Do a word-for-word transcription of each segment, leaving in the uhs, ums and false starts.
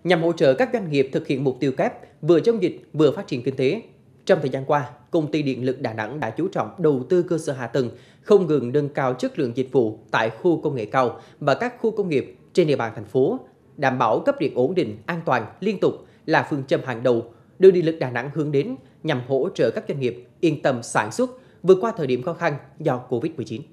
nhằm hỗ trợ các doanh nghiệp thực hiện mục tiêu kép vừa chống dịch vừa phát triển kinh tế. Trong thời gian qua, Công ty Điện lực Đà Nẵng đã chú trọng đầu tư cơ sở hạ tầng, không ngừng nâng cao chất lượng dịch vụ tại khu công nghệ cao và các khu công nghiệp trên địa bàn thành phố, đảm bảo cấp điện ổn định, an toàn, liên tục là phương châm hàng đầu đưa Điện lực Đà Nẵng hướng đến nhằm hỗ trợ các doanh nghiệp yên tâm sản xuất vượt qua thời điểm khó khăn do Covid mười chín.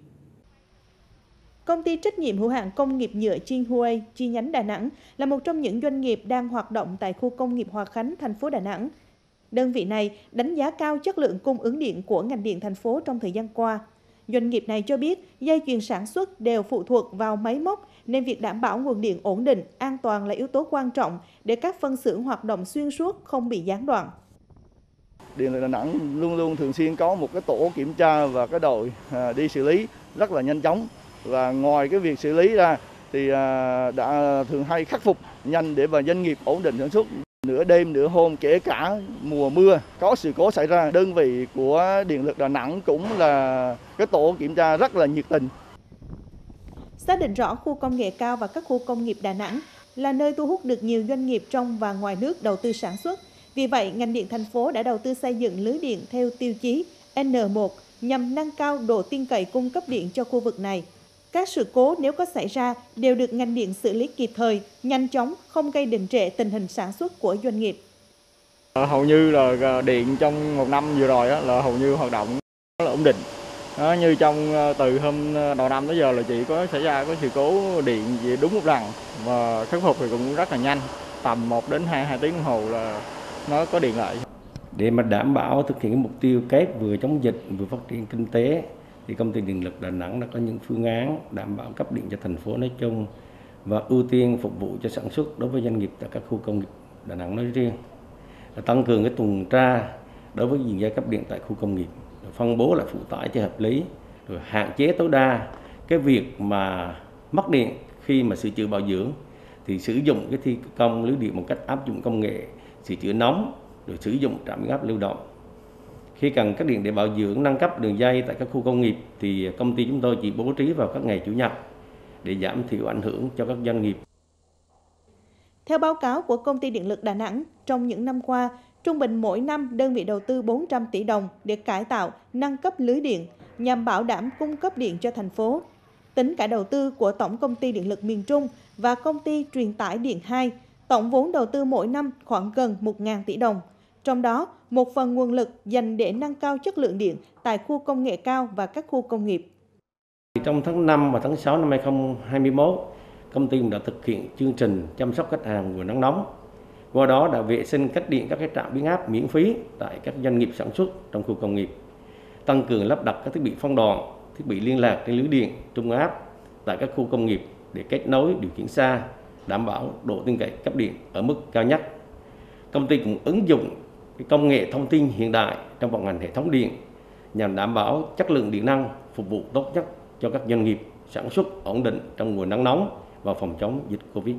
Công ty trách nhiệm hữu hạn công nghiệp nhựa Jinhui chi nhánh Đà Nẵng là một trong những doanh nghiệp đang hoạt động tại khu công nghiệp Hòa Khánh, thành phố Đà Nẵng. Đơn vị này đánh giá cao chất lượng cung ứng điện của ngành điện thành phố trong thời gian qua. Doanh nghiệp này cho biết dây chuyền sản xuất đều phụ thuộc vào máy móc nên việc đảm bảo nguồn điện ổn định, an toàn là yếu tố quan trọng để các phân xưởng hoạt động xuyên suốt không bị gián đoạn. Điện lực Đà Nẵng luôn luôn thường xuyên có một cái tổ kiểm tra và cái đội đi xử lý rất là nhanh chóng. Và ngoài cái việc xử lý ra thì đã thường hay khắc phục nhanh để mà doanh nghiệp ổn định sản xuất. Nửa đêm, nửa hôm, kể cả mùa mưa có sự cố xảy ra, đơn vị của Điện lực Đà Nẵng cũng là cái tổ kiểm tra rất là nhiệt tình. Xác định rõ khu công nghệ cao và các khu công nghiệp Đà Nẵng là nơi thu hút được nhiều doanh nghiệp trong và ngoài nước đầu tư sản xuất. Vì vậy, ngành điện thành phố đã đầu tư xây dựng lưới điện theo tiêu chí N một nhằm nâng cao độ tin cậy cung cấp điện cho khu vực này. Các sự cố nếu có xảy ra đều được ngành điện xử lý kịp thời, nhanh chóng, không gây đình trệ tình hình sản xuất của doanh nghiệp. Hầu như là điện trong một năm vừa rồi là hầu như hoạt động rất là ổn định. Đó, như trong từ hôm đầu năm tới giờ là chỉ có xảy ra có sự cố điện gì đúng một lần và khắc phục thì cũng rất là nhanh, tầm một đến hai hai tiếng đồng hồ là nó có điện lại. Để mà đảm bảo thực hiện mục tiêu kép vừa chống dịch vừa phát triển kinh tế thì Công ty Điện lực Đà Nẵng đã có những phương án đảm bảo cấp điện cho thành phố nói chung và ưu tiên phục vụ cho sản xuất đối với doanh nghiệp tại các khu công nghiệp Đà Nẵng nói riêng, tăng cường cái tuần tra đối với đường dây cấp điện tại khu công nghiệp, phân bố lại phụ tải cho hợp lý, rồi hạn chế tối đa cái việc mà mất điện khi mà sửa chữa bảo dưỡng, thì sử dụng cái thi công lưới điện một cách áp dụng công nghệ sửa chữa nóng, rồi sử dụng trạm biến áp lưu động. Khi cần cắt điện để bảo dưỡng nâng cấp đường dây tại các khu công nghiệp thì công ty chúng tôi chỉ bố trí vào các ngày chủ nhật để giảm thiểu ảnh hưởng cho các doanh nghiệp. Theo báo cáo của Công ty Điện lực Đà Nẵng, trong những năm qua, trung bình mỗi năm đơn vị đầu tư bốn trăm tỷ đồng để cải tạo, nâng cấp lưới điện nhằm bảo đảm cung cấp điện cho thành phố. Tính cả đầu tư của Tổng Công ty Điện lực miền Trung và Công ty Truyền tải Điện hai, tổng vốn đầu tư mỗi năm khoảng gần một nghìn tỷ đồng. Trong đó, một phần nguồn lực dành để nâng cao chất lượng điện tại khu công nghệ cao và các khu công nghiệp. Trong tháng năm và tháng sáu năm hai nghìn không trăm hai mươi mốt, công ty đã thực hiện chương trình chăm sóc khách hàng mùa nắng nóng. Qua đó đã vệ sinh cách điện các cái trạm biến áp miễn phí tại các doanh nghiệp sản xuất trong khu công nghiệp, tăng cường lắp đặt các thiết bị phân đoạn, thiết bị liên lạc trên lưới điện trung áp tại các khu công nghiệp để kết nối điều khiển xa, đảm bảo độ tin cậy cấp điện ở mức cao nhất. Công ty cũng ứng dụng công nghệ thông tin hiện đại trong vận hành hệ thống điện nhằm đảm bảo chất lượng điện năng phục vụ tốt nhất cho các doanh nghiệp sản xuất ổn định trong mùa nắng nóng và phòng chống dịch Covid.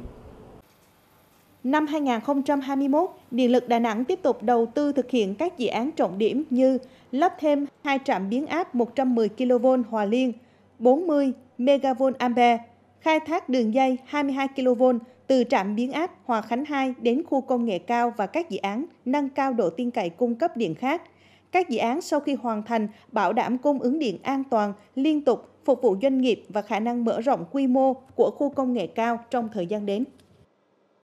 Năm hai nghìn không trăm hai mươi mốt, Điện lực Đà Nẵng tiếp tục đầu tư thực hiện các dự án trọng điểm như lắp thêm hai trạm biến áp một trăm mười ki lô vôn Hòa Liên, bốn mươi mê ga vôn Ampere, khai thác đường dây hai mươi hai ki lô vôn từ trạm biến áp Hòa Khánh hai đến khu công nghệ cao và các dự án nâng cao độ tin cậy cung cấp điện khác. Các dự án sau khi hoàn thành bảo đảm cung ứng điện an toàn, liên tục, phục vụ doanh nghiệp và khả năng mở rộng quy mô của khu công nghệ cao trong thời gian đến.